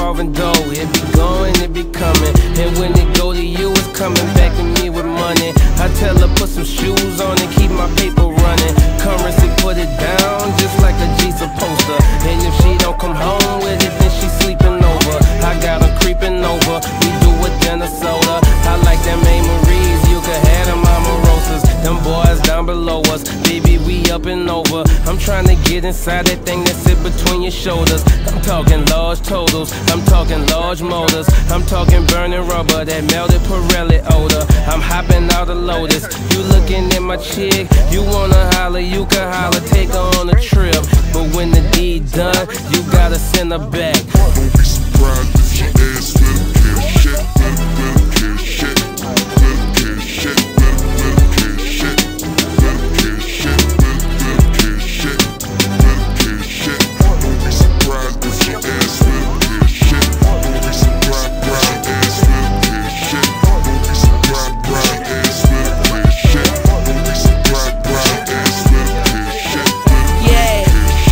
revolving door. It be going, it be coming, and when it go to you, it's coming back to me with money. I tell her put some shoes on and keep my paper running. Currency put it down just like a G supposed to. And if she don't come home with it, then she sleeping over. I got her creeping over. We do a dinner soda. I like them A. Marie's. You could have them Omarosas. Them boys down below us. Baby, we up and over. I'm trying to get inside that thing that sit between your shoulders. I'm talking large totals. I'm talking large motors. I'm talking burning rubber, that melted Pirelli odor. I'm hopping out of Lotus. You looking at my chick. You wanna holler, you can holler. Take her on a trip. But when the deed done, you gotta send her back. Don't be surprised if she ass little kid shit, little kid shit, little kid shit, little kid shit, little kid shit, little kid shit, little kid shit. Don't be surprised if she ass little kid shit. Don't be surprised ass little kid shit. Don't be surprised ass little kid shit. Don't be surprised ass little kid shit. Yeah,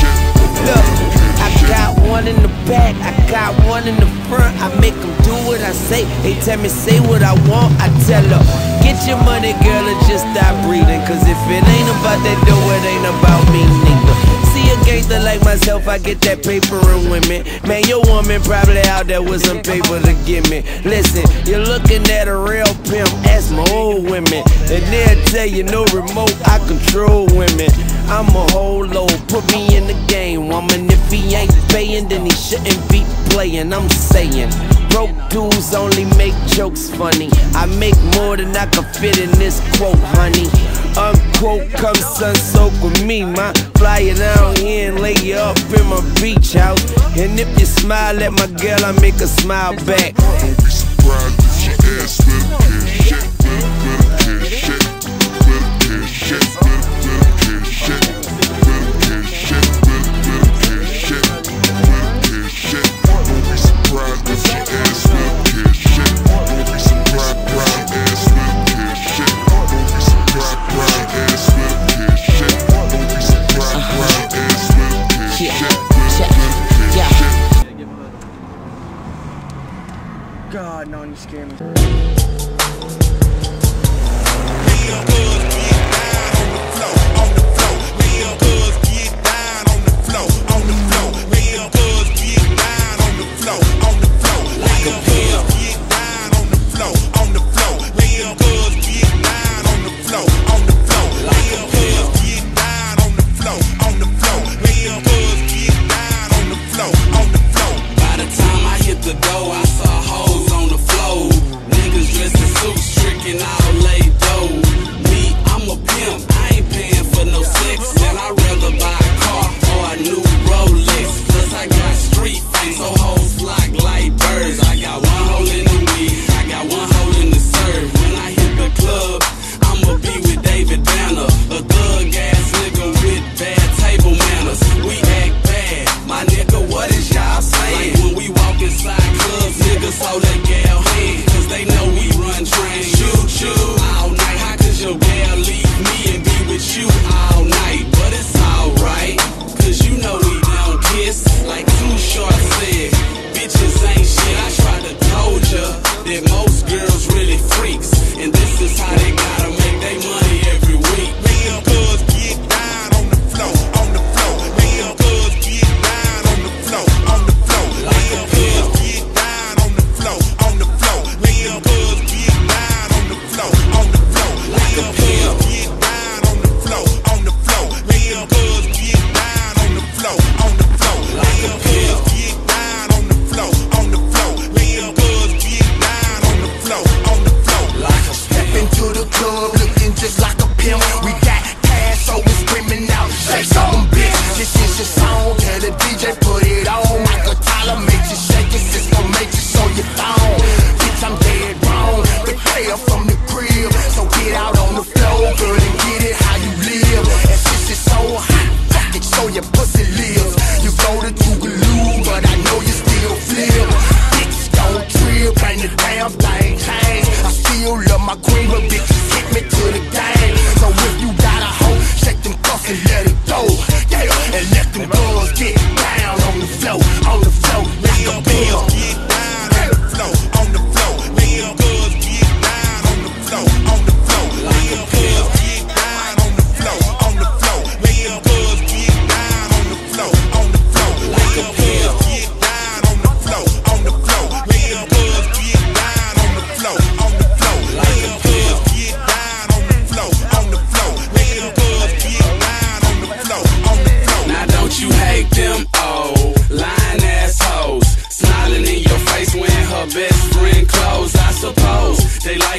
look, I got one in the back, I got one in the front. I make them do what I say. They tell me say what I want, I tell her get your money, girl, and just stop breathing. Cause if it ain't about that dough, it ain't about me neither. See a gangster like myself, I get that paper and women. Man, your woman probably out there with some paper to give me. Listen, you're looking at a real pimp, ask my old women, and they'll tell you no remote, I control women. I'm a whole load, put me in the game, woman. If he ain't paying, then he shouldn't be playing. I'm saying, broke dudes only make jokes funny. I make more than I can fit in this quote, honey. Unquote, come sun soak with me, man. Fly you down here and lay you up in my beach house. And if you smile at my girl, I make her smile back. Don't be surprised if she ass little kid shit, little kid shit, little kid shit, little kid shit, little kid shit, little kid shit, little kid shit. Don't be surprised if she ass little kid shit. Don't be surprised ass little kid shit. Don't be surprised ass little kid shit. Don't be surprised ass little kid shit. God, no, you scared me. Niggas dressed in suits, tricking all laid dough. Me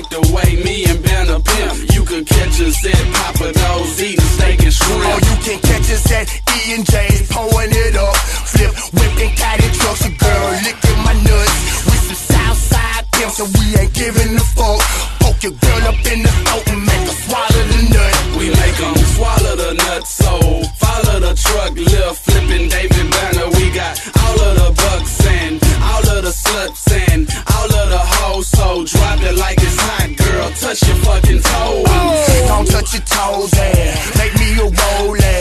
like the way me and Ben a pimp. You could catch us at Papa Do's eating steak and shrimp. Oh, you can catch us at E&J's, pouring it up. Flip, whipping, caddy trucks, a girl licking my nuts. We some Southside pimps, so we ain't giving a fuck. Poke your girl up in the throat and make her swallow the nut. We make them swallow the nut, so follow the truck, lil' flipping David Banner. We got all of the bucks and all of the sluts and all of the hoes. So drop it like it's hot, girl, touch your fucking toes. Don't touch your toes and make me a roll.